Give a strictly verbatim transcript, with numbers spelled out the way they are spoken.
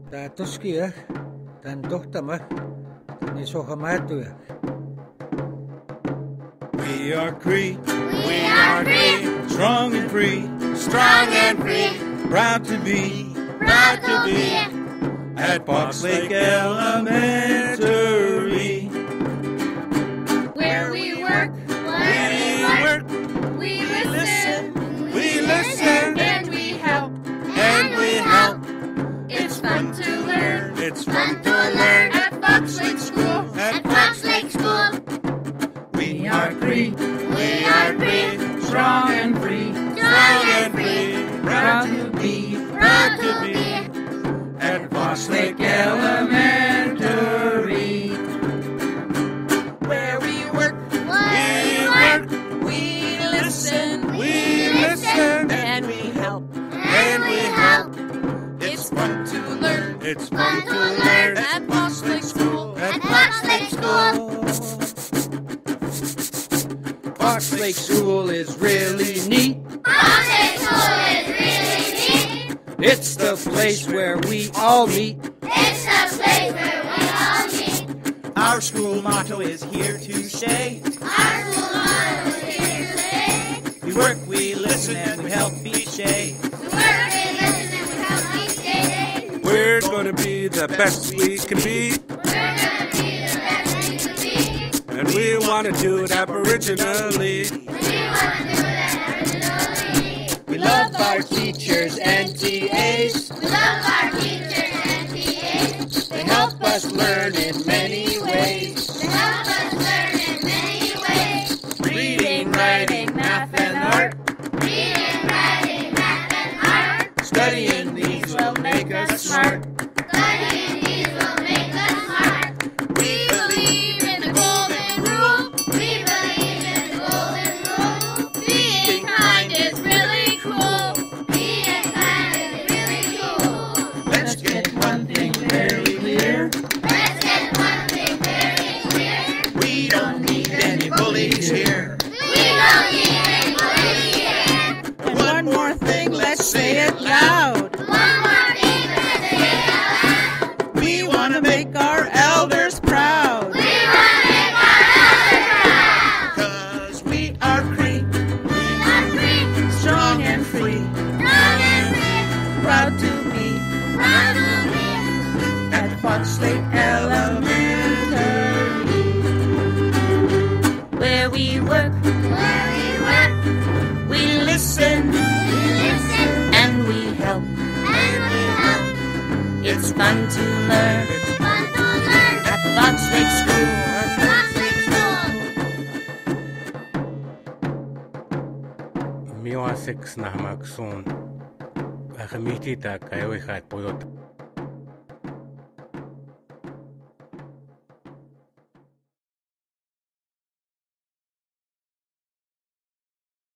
Tatuskiya, tan dohtama, tan isohamatuya. We are Cree, we are Cree, strong and free, strong and free, proud to be, proud to be at Fox Lake Elementary. Where we work, where we work, we listen, we listen, and we help, and we help. It's fun to learn, It's fun to learn at Fox Lake School, at Fox Lake School. We are Cree, We are Cree, strong and free, strong and free, proud to be, proud to be at Fox Lake Elementary. where we work, We where we work, work, we listen, we listen, and we help, and we help. It's fun to learn, It's fun to learn at Fox Lake School, at Fox Lake School. Fox Lake School is really neat. Fox Lake School is really neat. It's the place where we all meet. It's the place where we all meet. Our school motto is here to stay. Our school motto is here to stay. We work, we listen, and we help each day. We work, we listen, and we help each day. We're gonna be the best we can be, We're gonna be the best we can be. and we wanna do it aboriginally. We wanna do that originally. We love our teachers and T As. We love our teachers and T As. They help us learn in many ways. They help us learn in many ways. Reading, writing, math, and art. Reading, writing, math, and art. Studying these will make us smart. Studying these will make us smart. We believe in the golden rule. We believe in the golden rule. Being kind is really cool. Being kind is really cool. Let's get one thing very clear. Let's get one thing very clear. We don't need any bullies here. We don't need any bullies here. And one more thing, let's say it loud. One more thing, let's say it out loud. We want to make our elders proud. We want to make our elders proud. 'Cause we are Cree, We are free, strong and free, strong and free, proud to be proud to be at Fox Lake Elementary. where we work, where we work, We listen, we listen, and we help. and we help. It's fun to learn Fun to learn at Fox Lake School. at Fox Lake School. Miwa six na hamaksun. Akamiti ta kayo ikat puyot.